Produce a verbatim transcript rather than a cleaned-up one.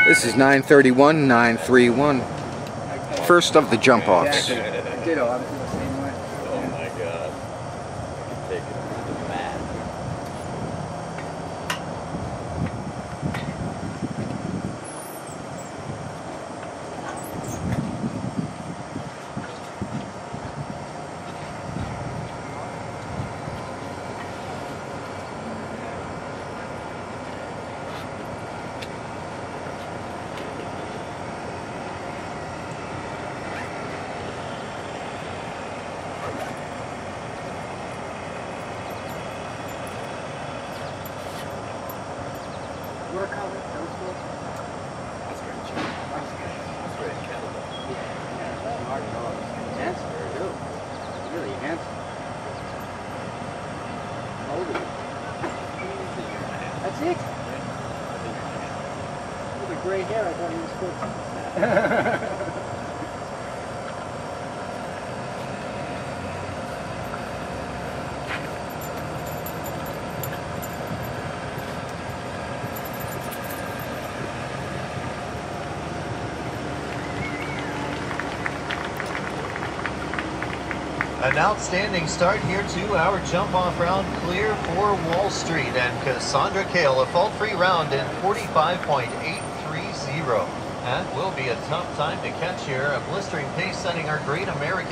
This is nine thirty-one nine thirty-one. First of the jump-offs. Ditto, I'm the same way. Oh my god. I can take it to the mat. What color? Those ones? That's very cheap. That's very Canada. Yeah, hard dogs. Handsome, too. Really handsome. How old are you? That's it? With the gray hair, I thought he was fourteen. An outstanding start here to our jump-off round, clear for Wallstreet and Cassandra Kahle, a fault-free round in forty-five point eight three zero. That will be a tough time to catch here. A blistering pace setting our great American